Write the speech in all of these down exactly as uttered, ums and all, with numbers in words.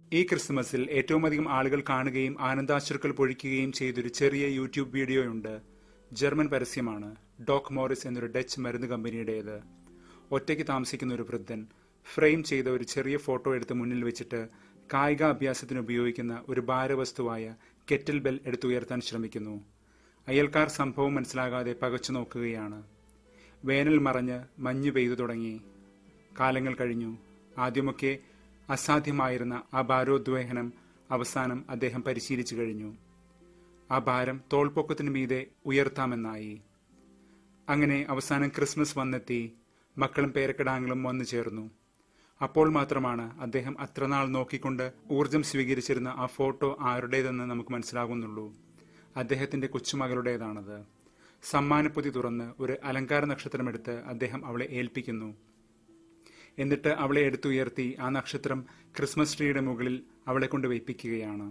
ഈ ക്രിസ്മസിൽ ഏറ്റവും അധികം ആളുകൾ കാണുകയും ആനന്ദാശ്രുക്കൾ പൊഴിക്കുകയും ചെയ്തൊരു ചെറിയ യൂട്യൂബ് വീഡിയോയുണ്ട്. ജർമ്മൻ പരസ്യമാണ്. ഡോക് മോറിസ് എന്നൊരു ഡച്ച് മരുന്ന് കമ്പനിയുടേത്. ഒറ്റയ്ക്ക് താമസിക്കുന്ന ഒരു വൃദ്ധൻ ഫ്രെയിം ചെയ്ത ഒരു ചെറിയ ഫോട്ടോ എടുത്ത് മുന്നിൽ വെച്ചിട്ട് കായിക അഭ്യാസത്തിന് ഉപയോഗിക്കുന്ന ഒരു ഭാരവസ്തുവായ കെറ്റിൽ ബെൽ എടുത്തുയർത്താൻ ശ്രമിക്കുന്നു. അയൽക്കാർ സംഭവം മനസ്സിലാകാതെ പകച്ചു നോക്കുകയാണ്. വേനൽ മറഞ്ഞ് മഞ്ഞ് പെയ്തു തുടങ്ങി. കാലങ്ങൾ കഴിഞ്ഞു. ആദ്യമൊക്കെ അസാധ്യമായിരുന്ന ആ ഭാരോദ്വേഹനം അവസാനം അദ്ദേഹം പരിശീലിച്ചു കഴിഞ്ഞു. ആ ഭാരം തോൾപ്പൊക്കത്തിനു മീതെ ഉയർത്താമെന്നായി. അങ്ങനെ അവസാനം ക്രിസ്മസ് വന്നെത്തി. മക്കളും പേരക്കിടാങ്ങളും വന്നു ചേർന്നു. അപ്പോൾ മാത്രമാണ് അദ്ദേഹം അത്രനാൾ നോക്കിക്കൊണ്ട് ഊർജം സ്വീകരിച്ചിരുന്ന ആ ഫോട്ടോ ആരുടേതെന്ന് നമുക്ക് മനസ്സിലാകുന്നുള്ളൂ. അദ്ദേഹത്തിന്റെ കൊച്ചുമകളുടേതാണത്. സമ്മാനപ്പൊതി തുറന്ന് ഒരു അലങ്കാര നക്ഷത്രമെടുത്ത് അദ്ദേഹം അവളെ ഏൽപ്പിക്കുന്നു. എന്നിട്ട് അവളെ എടുത്തുയർത്തി ആ നക്ഷത്രം ക്രിസ്മസ് ട്രീയുടെ മുകളിൽ അവളെ കൊണ്ട് വയ്പ്പിക്കുകയാണ്.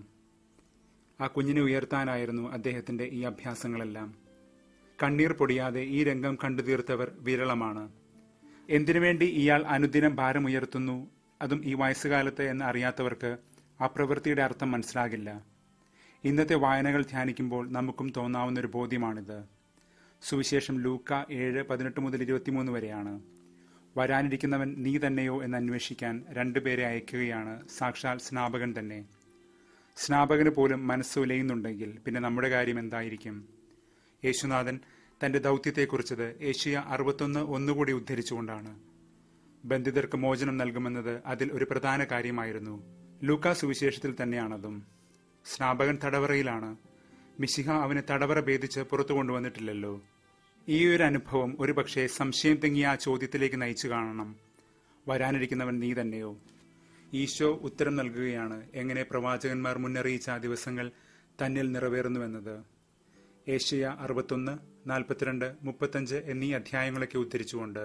ആ കുഞ്ഞിനെ ഉയർത്താനായിരുന്നു അദ്ദേഹത്തിന്റെ ഈ അഭ്യാസങ്ങളെല്ലാം. കണ്ണീർ പൊടിയാതെ ഈ രംഗം കണ്ടു തീർത്തവർ വിരളമാണ്. എന്തിനുവേണ്ടി ഇയാൾ അനുദിനം ഭാരമുയർത്തുന്നു, അതും ഈ വയസ്സുകാലത്ത് എന്ന് അറിയാത്തവർക്ക് ആ പ്രവൃത്തിയുടെ അർത്ഥം മനസ്സിലാകില്ല. ഇന്നത്തെ വായനകൾ ധ്യാനിക്കുമ്പോൾ നമുക്കും തോന്നാവുന്നൊരു ബോധ്യമാണിത്. സുവിശേഷം ലൂക്ക ഏഴ് പതിനെട്ട് മുതൽ ഇരുപത്തിമൂന്ന് വരെയാണ്. വരാനിരിക്കുന്നവൻ നീ തന്നെയോ എന്ന് അന്വേഷിക്കാൻ രണ്ടുപേരെ അയക്കുകയാണ് സാക്ഷാൽ സ്നാപകൻ തന്നെ. സ്നാപകന് പോലും മനസ്സ് ഉലയുന്നുണ്ടെങ്കിൽ പിന്നെ നമ്മുടെ കാര്യം എന്തായിരിക്കും? യേശുനാഥൻ തന്റെ ദൗത്യത്തെക്കുറിച്ചത് ഏഷ്യ അറുപത്തൊന്ന് ഒന്നുകൂടി ഉദ്ധരിച്ചുകൊണ്ടാണ്. ബന്ധിതർക്ക് മോചനം നൽകുമെന്നത് അതിൽ ഒരു പ്രധാന കാര്യമായിരുന്നു. ലൂക്കാ സുവിശേഷത്തിൽ തന്നെയാണതും. സ്നാപകൻ തടവറയിലാണ്. മിശിഹ അവനെ തടവറ ഭേദിച്ച് പുറത്തു കൊണ്ടുവന്നിട്ടില്ലല്ലോ. ഈ ഒരു അനുഭവം ഒരു പക്ഷേ സംശയം തെങ്ങിയ ആ ചോദ്യത്തിലേക്ക് നയിച്ചു കാണണം. വരാനിരിക്കുന്നവൻ നീ തന്നെയോ? ഈശോ ഉത്തരം നൽകുകയാണ് എങ്ങനെ പ്രവാചകന്മാർ മുന്നറിയിച്ച ആ ദിവസങ്ങൾ തന്നിൽ നിറവേറുന്നുവെന്നത്. ഏഷ്യ അറുപത്തൊന്ന് നാൽപ്പത്തിരണ്ട് മുപ്പത്തഞ്ച് എന്നീ അധ്യായങ്ങളൊക്കെ ഉദ്ധരിച്ചുകൊണ്ട്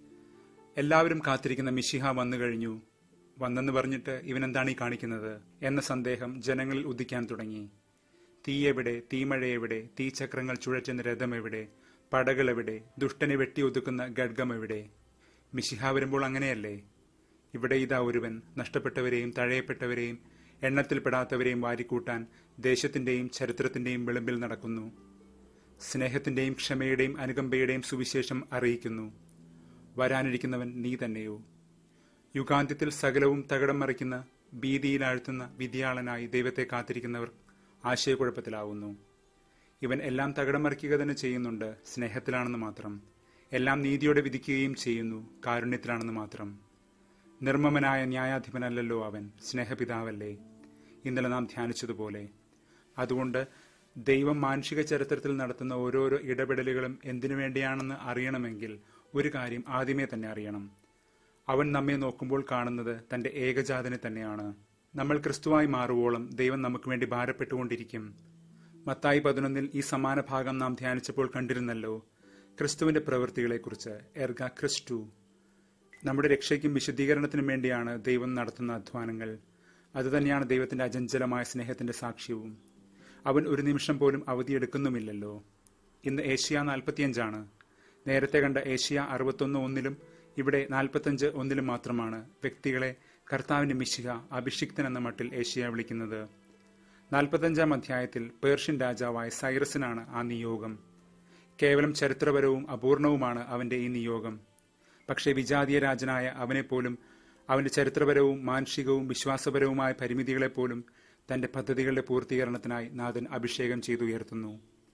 എല്ലാവരും കാത്തിരിക്കുന്ന മിശിഹ വന്നു കഴിഞ്ഞു. വന്നെന്ന് പറഞ്ഞിട്ട് ഇവനെന്താണ് ഈ കാണിക്കുന്നത് എന്ന സന്ദേഹം ജനങ്ങളിൽ ഉദിക്കാൻ തുടങ്ങി. തീയെവിടെ, തീമഴയെവിടെ, തീചക്രങ്ങൾ ചുഴറ്റുന്ന രഥമെവിടെ, പടകളെവിടെ, ദുഷ്ടനെ വെട്ടിയൊതുക്കുന്ന ഖഡ്ഗമെവിടെ? മിശിഹ വരുമ്പോൾ അങ്ങനെയല്ലേ? ഇവിടെ ഇതാ ഒരുവൻ നഷ്ടപ്പെട്ടവരെയും തഴയപ്പെട്ടവരെയും എണ്ണത്തിൽപ്പെടാത്തവരെയും വാരിക്കൂട്ടാൻ ദേശത്തിന്റെയും ചരിത്രത്തിന്റെയും വിളിമ്പിൽ നടക്കുന്നു. സ്നേഹത്തിന്റെയും ക്ഷമയുടെയും അനുകമ്പയുടെയും സുവിശേഷം അറിയിക്കുന്നു. വരാനിരിക്കുന്നവൻ നീ തന്നെയോ? യുഗാന്ത്യത്തിൽ സകലവും തകിടം മറിക്കുന്ന ഭീതിയിലാഴ്ത്തുന്ന വിധിയാളനായി ദൈവത്തെ കാത്തിരിക്കുന്നവർ ആശയക്കുഴപ്പത്തിലാവുന്നു. ഇവൻ എല്ലാം തകിടം മറിക്കുക തന്നെ ചെയ്യുന്നുണ്ട്, സ്നേഹത്തിലാണെന്ന് മാത്രം. എല്ലാം നീതിയോടെ വിധിക്കുകയും ചെയ്യുന്നു, കാരുണ്യത്തിലാണെന്ന് മാത്രം. നിർമ്മമനായ ന്യായാധിപനല്ലല്ലോ അവൻ, സ്നേഹപിതാവല്ലേ? ഇന്നലെ നാം ധ്യാനിച്ചതുപോലെ. അതുകൊണ്ട് ദൈവം മാനുഷിക ചരിത്രത്തിൽ നടത്തുന്ന ഓരോരോ ഇടപെടലുകളും എന്തിനു വേണ്ടിയാണെന്ന് അറിയണമെങ്കിൽ ഒരു കാര്യം ആദ്യമേ തന്നെ അറിയണം. അവൻ നമ്മെ നോക്കുമ്പോൾ കാണുന്നത് തന്റെ ഏകജാതനെ തന്നെയാണ്. നമ്മൾ ക്രിസ്തുവായി മാറുവോളം ദൈവം നമുക്ക് വേണ്ടി ഭാരപ്പെട്ടുകൊണ്ടിരിക്കും. മത്തായി പതിനൊന്നിൽ ഈ സമാന ഭാഗം നാം ധ്യാനിച്ചപ്പോൾ കണ്ടിരുന്നല്ലോ, ക്രിസ്തുവിന്റെ പ്രവൃത്തികളെക്കുറിച്ച്. എർഗ ക്രിസ്റ്റു. നമ്മുടെ രക്ഷയ്ക്കും വിശുദ്ധീകരണത്തിനും വേണ്ടിയാണ് ദൈവം നടത്തുന്ന അധ്വാനങ്ങൾ. അതുതന്നെയാണ് ദൈവത്തിന്റെ അചഞ്ചലമായ സ്നേഹത്തിന്റെ സാക്ഷ്യവും. അവൻ ഒരു നിമിഷം പോലും അവധിയെടുക്കുന്നുമില്ലല്ലോ. ഇന്ന് ഏഷ്യ നാൽപ്പത്തിയഞ്ചാണ്. നേരത്തെ കണ്ട ഏഷ്യ അറുപത്തൊന്ന് ഒന്നിലും ഇവിടെ നാൽപ്പത്തഞ്ച് ഒന്നിലും മാത്രമാണ് വ്യക്തികളെ കർത്താവിന്റെ മിശിഹ അഭിഷിക്തൻ എന്ന മട്ടിൽ ഏഷ്യ വിളിക്കുന്നത്. നാൽപ്പത്തഞ്ചാം അധ്യായത്തിൽ പേർഷ്യൻ രാജാവായ സൈറസിനാണ് ആ നിയോഗം. കേവലം ചരിത്രപരവും അപൂർണവുമാണ് അവന്റെ ഈ നിയോഗം. പക്ഷേ വിജാതീയ രാജനായ അവനെപ്പോലും അവന്റെ ചരിത്രപരവും മാനുഷികവും വിശ്വാസപരവുമായ പരിമിതികളെപ്പോലും തന്റെ പദ്ധതികളുടെ പൂർത്തീകരണത്തിനായി നാഥൻ അഭിഷേകം ചെയ്തുയർത്തുന്നു.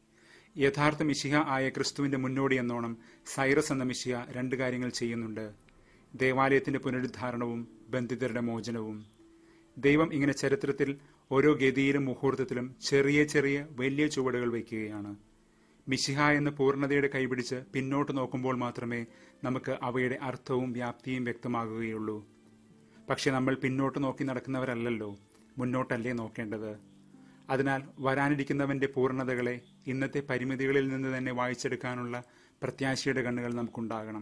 യഥാർത്ഥ മിശിഹ ആയ ക്രിസ്തുവിന്റെ മുന്നോടി എന്നോണം സൈറസ് എന്ന മിശിഹ രണ്ട് കാര്യങ്ങൾ ചെയ്യുന്നുണ്ട്: ദേവാലയത്തിന്റെ പുനരുദ്ധാരണവും ബന്ധിതരുടെ മോചനവും. ദൈവം ഇങ്ങനെ ചരിത്രത്തിൽ ഓരോ ഗതിയിലും മുഹൂർത്തത്തിലും ചെറിയ ചെറിയ വലിയ ചുവടുകൾ വയ്ക്കുകയാണ്. മിശിഹ എന്ന പൂർണ്ണതയുടെ കൈപിടിച്ച് പിന്നോട്ട് നോക്കുമ്പോൾ മാത്രമേ നമുക്ക് അവയുടെ അർത്ഥവും വ്യാപ്തിയും വ്യക്തമാകുകയുള്ളൂ. പക്ഷെ നമ്മൾ പിന്നോട്ട് നോക്കി നടക്കുന്നവരല്ലല്ലോ, മുന്നോട്ടല്ലേ നോക്കേണ്ടത്. അതിനാൽ വരാനിരിക്കുന്നവന്റെ പൂർണ്ണതകളെ ഇന്നത്തെ പരിമിതികളിൽ നിന്ന് തന്നെ വായിച്ചെടുക്കാനുള്ള പ്രത്യാശയുടെ കണ്ണുകൾ നമുക്കുണ്ടാകണം.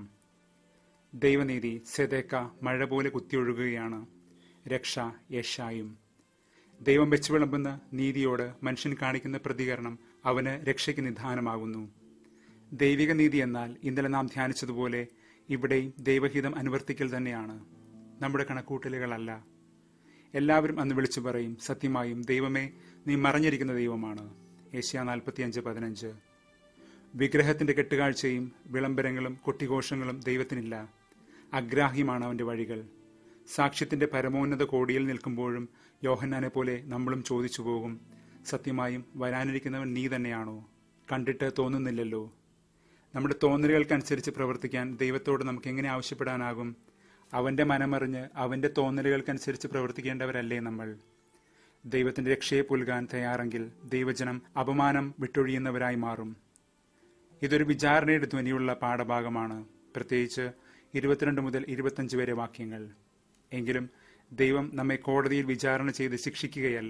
ദൈവനീതി സെദേക്ക മഴ പോലെ കുത്തിയൊഴുകുകയാണ്. രക്ഷ യേശായും. ദൈവം വെച്ചു വിളമ്പുന്ന നീതിയോട് മനുഷ്യൻ കാണിക്കുന്ന പ്രതികരണം അവന് രക്ഷയ്ക്ക് നിധാനമാകുന്നു. ദൈവിക നീതി എന്നാൽ ഇന്നലെ നാം ധ്യാനിച്ചതുപോലെ ഇവിടെയും ദൈവഹിതം അനുവർത്തിക്കൽ തന്നെയാണ്, നമ്മുടെ കണക്കൂട്ടലുകളല്ല. എല്ലാവരും അന്ന് വിളിച്ചു പറയും, സത്യമായും ദൈവമേ, നീ മറഞ്ഞിരിക്കുന്ന ദൈവമാണ്. ഏഷ്യ നാൽപ്പത്തിയഞ്ച് പതിനഞ്ച്. വിഗ്രഹത്തിന്റെ കെട്ടുകാഴ്ചയും വിളംബരങ്ങളും കൊട്ടിഘോഷങ്ങളും ദൈവത്തിനില്ല. അഗ്രാഹ്യമാണ് അവന്റെ വഴികൾ. സാക്ഷ്യത്തിന്റെ പരമോന്നത കോടിയിൽ നിൽക്കുമ്പോഴും യോഹന്നാനെ പോലെ നമ്മളും ചോദിച്ചു പോകും, സത്യമായും വരാനിരിക്കുന്നവൻ നീ തന്നെയാണോ? കണ്ടിട്ട് തോന്നുന്നില്ലല്ലോ. നമ്മുടെ തോന്നലുകൾക്കനുസരിച്ച് പ്രവർത്തിക്കാൻ ദൈവത്തോട് നമുക്ക് എങ്ങനെ ആവശ്യപ്പെടാനാകും? അവന്റെ മനമറിഞ്ഞ് അവന്റെ തോന്നലുകൾക്കനുസരിച്ച് പ്രവർത്തിക്കേണ്ടവരല്ലേ നമ്മൾ? ദൈവത്തിന്റെ രക്ഷയെ പുൽകാൻ തയ്യാറെങ്കിൽ ദൈവജനം അപമാനം വിട്ടൊഴിയുന്നവരായി മാറും. ഇതൊരു വിചാരണയുടെ ധ്വനിയുള്ള പാഠഭാഗമാണ്, പ്രത്യേകിച്ച് ഇരുപത്തിരണ്ട് മുതൽ ഇരുപത്തഞ്ച് വരെ വാക്യങ്ങൾ. എങ്കിലും ദൈവം നമ്മെ കോടതിയിൽ വിചാരണ ചെയ്ത് ശിക്ഷിക്കുകയല്ല,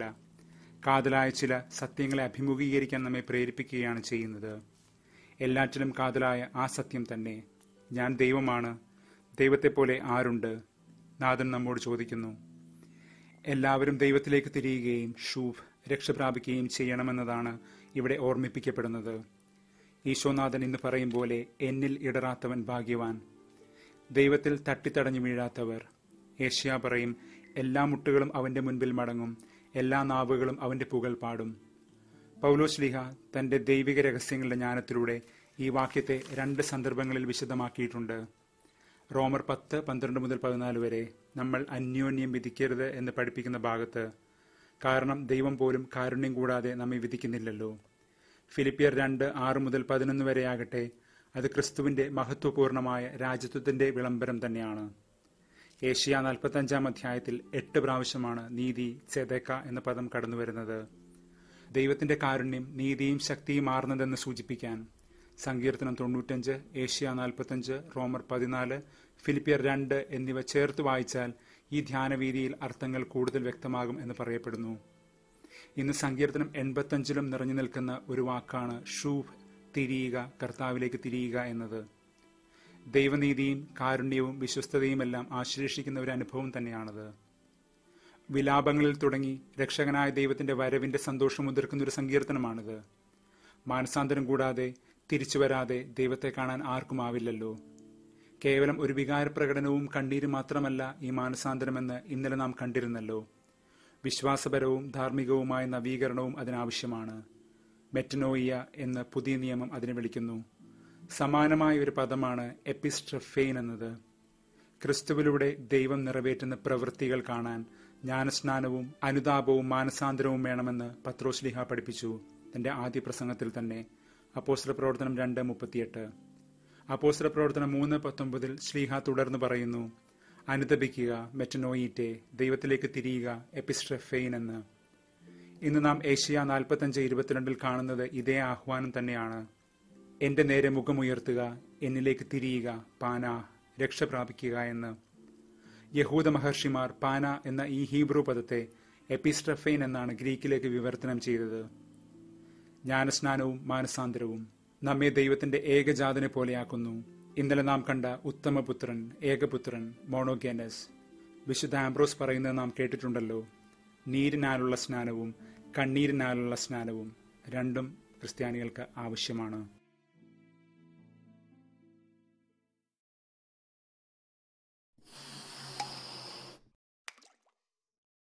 കാതലായ ചില സത്യങ്ങളെ അഭിമുഖീകരിക്കാൻ നമ്മെ പ്രേരിപ്പിക്കുകയാണ് ചെയ്യുന്നത്. എല്ലാറ്റിലും കാതലായ ആ സത്യം തന്നെ, ഞാൻ ദൈവമാണ്, ദൈവത്തെപ്പോലെ ആരുണ്ട്? നാഥൻ നമ്മോട് ചോദിക്കുന്നു. എല്ലാവരും ദൈവത്തിലേക്ക് തിരിയുകയും ഷൂഫ് രക്ഷ പ്രാപിക്കുകയും ചെയ്യണമെന്നതാണ് ഇവിടെ ഓർമ്മിപ്പിക്കപ്പെടുന്നത്. ഈശോനാഥൻ ഇന്ന് പറയും പോലെ, എന്നിൽ ഇടറാത്തവൻ ഭാഗ്യവാൻ. ദൈവത്തിൽ തട്ടിത്തടഞ്ഞു വീഴാത്തവർ. ഏഷ്യ പറയും, എല്ലാ മുട്ടുകളും അവന്റെ മുൻപിൽ മടങ്ങും, എല്ലാ നാവുകളും അവന്റെ പുകഴ് പാടും. പൗലോസ്ലീഹ തന്റെ ദൈവിക രഹസ്യങ്ങളുടെ ജ്ഞാനത്തിലൂടെ ഈ വാക്യത്തെ രണ്ട് സന്ദർഭങ്ങളിൽ വിശദമാക്കിയിട്ടുണ്ട്. റോമർ പത്ത് പന്ത്രണ്ട് മുതൽ പതിനാല് വരെ നമ്മൾ അന്യോന്യം വിധിക്കരുത് എന്ന് പഠിപ്പിക്കുന്ന ഭാഗത്ത്, കാരണം ദൈവം പോലും കാരുണ്യം കൂടാതെ നമ്മെ വിധിക്കുന്നില്ലല്ലോ. ഫിലിപ്പിയർ രണ്ട് ആറ് മുതൽ പതിനൊന്ന് വരെയാകട്ടെ, അത് ക്രിസ്തുവിന്റെ മഹത്വപൂർണമായ രാജ്യത്വത്തിന്റെ വിളംബരം തന്നെയാണ്. ഏഷ്യ നാൽപ്പത്തഞ്ചാം അധ്യായത്തിൽ എട്ട് പ്രാവശ്യമാണ് നീതി സെദേക്ക എന്ന പദം കടന്നു വരുന്നത്. ദൈവത്തിന്റെ കാരുണ്യം നീതിയും ശക്തിയും ആർന്നതെന്ന് സൂചിപ്പിക്കാൻ സങ്കീർത്തനം തൊണ്ണൂറ്റഞ്ച്, ഏഷ്യ നാൽപ്പത്തഞ്ച്, റോമർ പതിനാല്, ഫിലിപ്പിയർ രണ്ട് എന്നിവ ചേർത്ത് വായിച്ചാൽ ഈ ധ്യാനവീതിയിൽ അർത്ഥങ്ങൾ കൂടുതൽ വ്യക്തമാകും എന്ന് പറയപ്പെടുന്നു. ഇന്ന് സങ്കീർത്തനം എൺപത്തഞ്ചിലും നിറഞ്ഞു നിൽക്കുന്ന ഒരു വാക്കാണ് ഷൂഫ്, തിരിയുക, കർത്താവിലേക്ക് തിരിയുക എന്നത്. ദൈവനീതിയും കാരുണ്യവും വിശ്വസ്തതയുമെല്ലാം ആശ്ലേഷിക്കുന്ന ഒരു അനുഭവം തന്നെയാണത്. വിലാപങ്ങളിൽ തുടങ്ങി രക്ഷകനായ ദൈവത്തിന്റെ വരവിന്റെ സന്തോഷം മുതിർക്കുന്ന ഒരു സങ്കീർത്തനമാണിത്. മാനസാന്തരം കൂടാതെ തിരിച്ചു വരാതെ ദൈവത്തെ കാണാൻ ആർക്കുമാവില്ലല്ലോ. കേവലം ഒരു വികാരപ്രകടനവും കണ്ണീരും മാത്രമല്ല ഈ മാനസാന്തരമെന്ന് ഇന്നലെ നാം കണ്ടിരുന്നല്ലോ. വിശ്വാസപരവും ധാർമ്മികവുമായ നവീകരണവും അതിനാവശ്യമാണ്. മെറ്റനോയിയ എന്ന് പുതിയ നിയമം അതിനെ വിളിക്കുന്നു. സമാനമായ ഒരു പദമാണ് എപ്പിസ്ട്രഫെയിൻ എന്നത്. ക്രിസ്തുവിലൂടെ ദൈവം നിറവേറ്റുന്ന പ്രവൃത്തികൾ കാണാൻ ജ്ഞാനസ്നാനവും അനുതാപവും മാനസാന്തരവും വേണമെന്ന് പത്രോസ്ലീഹ പഠിപ്പിച്ചു തന്റെ ആദ്യ പ്രസംഗത്തിൽ തന്നെ. അപ്പോസ്തല പ്രവർത്തനം രണ്ട് മുപ്പത്തിയെട്ട്. അപ്പോസ്തല പ്രവർത്തനം മൂന്ന് പത്തൊമ്പതിൽ ശ്ലീഹ തുടർന്ന് പറയുന്നു, അനുതപിക്കുക, മെറ്റനോയിറ്റെ, ദൈവത്തിലേക്ക് തിരിയുക, എപ്പിസ്ട്രഫെയിൻ എന്ന്. ഇന്ന് നാം ഏഷ്യ നാൽപ്പത്തഞ്ച് ഇരുപത്തിരണ്ടിൽ കാണുന്നത് ഇതേ ആഹ്വാനം തന്നെയാണ്. എന്റെ നേരെ മുഖമുയർത്തുക, എന്നിലേക്ക് തിരിയുക, പാന, രക്ഷ പ്രാപിക്കുക എന്ന്. യഹൂദ മഹർഷിമാർ പാന എന്ന ഈ ഹീബ്രു പദത്തെ എപ്പിസ്ട്രഫെയിൻ എന്നാണ് ഗ്രീക്കിലേക്ക് വിവർത്തനം ചെയ്തത്. ജ്ഞാനസ്നാനവും മാനസാന്തരവും നമ്മെ ദൈവത്തിന്റെ ഏകജാതനെ പോലെയാക്കുന്നു. ഇന്നലെ നാം കണ്ട ഉത്തമപുത്രൻ, ഏകപുത്രൻ, മോണോഗേനസ്. വിശുദ്ധ ആംബ്രോസ് പറയുന്നത് നാം കേട്ടിട്ടുണ്ടല്ലോ. നീരിനാലുള്ള സ്നാനവും കണ്ണീരിനാലുള്ള സ്നാനവും രണ്ടും ക്രിസ്ത്യാനികൾക്ക് ആവശ്യമാണ്.